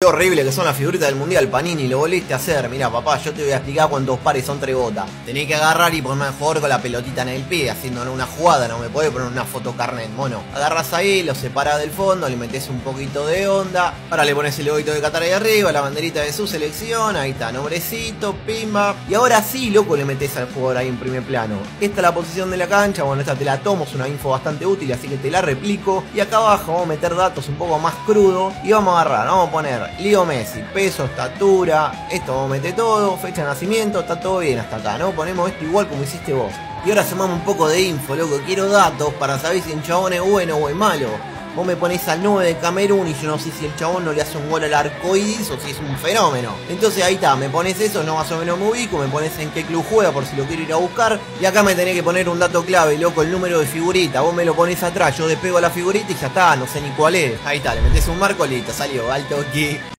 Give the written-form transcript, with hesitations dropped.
Qué horrible que son las figuritas del mundial, Panini, lo volviste a hacer. Mirá, papá, yo te voy a explicar cuántos pares son 3 botas. Tenés que agarrar y ponerme a jugar con la pelotita en el pie, haciendo una jugada, no me podés poner una foto carnet, mono. Agarras ahí, lo separás del fondo, le metés un poquito de onda. Ahora le pones el logoito de Qatar ahí arriba, la banderita de su selección, ahí está, nombrecito, pimba. Y ahora sí, loco, le metés al jugador ahí en primer plano. Esta es la posición de la cancha, bueno, esta te la tomo, es una info bastante útil, así que te la replico. Y acá abajo vamos a meter datos un poco más crudos y vamos a agarrar, vamos a poner Leo Messi, peso, estatura, esto vamos a meter todo, fecha de nacimiento, está todo bien hasta acá, ¿no? Ponemos esto igual como hiciste vos. Y ahora sumamos un poco de info, loco, quiero datos para saber si el chabón es bueno o es malo. Vos me ponés al 9 de Camerún y yo no sé si el chabón no le hace un gol al arcoíris o si es un fenómeno. Entonces ahí está, me pones eso, no más o menos me ubico, me pones en qué club juega por si lo quiero ir a buscar. Y acá me tenés que poner un dato clave, loco, el número de figurita. Vos me lo pones atrás, yo despego la figurita y ya está, no sé ni cuál es. Ahí está, le metés un marco, listo, salió, alto aquí.